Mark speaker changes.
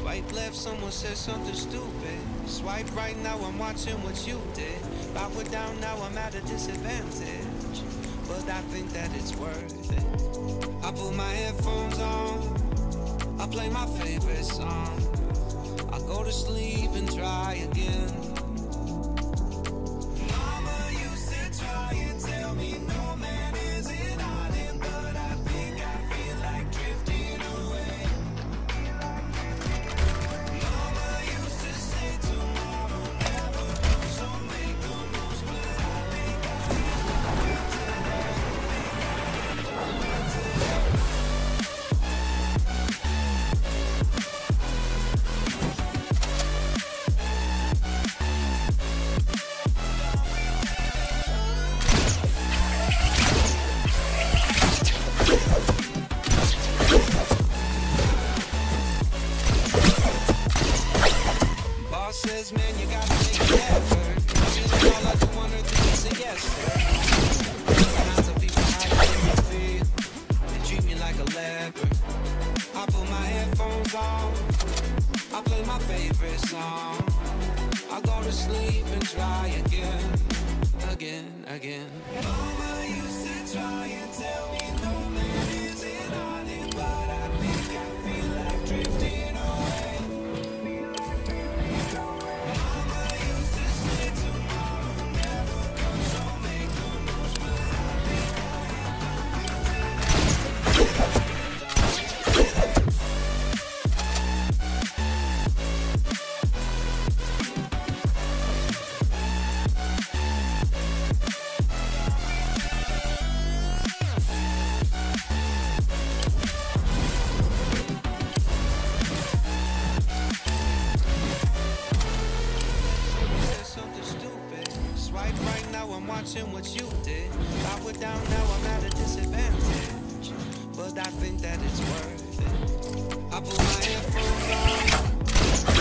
Speaker 1: Swipe left, someone said something stupid. Swipe right, now I'm watching what you did. Backward down, now I'm at a disadvantage. But I think that it's worth it. I put my headphones on, I play my favorite song. I go to sleep and try again. Mama used to try and tell me no man is an island, but I think I feel like drifting away. Mama used to say tomorrow never comes, so make the most, but I think I feel like says, man, you gotta make an effort. Just all I do one or three, say yes, sir. Lots of people how they make me feel. They treat me like a leper. I put my headphones on, I play my favorite song. I go to sleep and try again, again. Mama used to try and tell me no man is an island, but I think I feel like drifting away. Watching what you did. Backward down, now I'm at a disadvantage. But I think that it's worth it. I put my headphones on,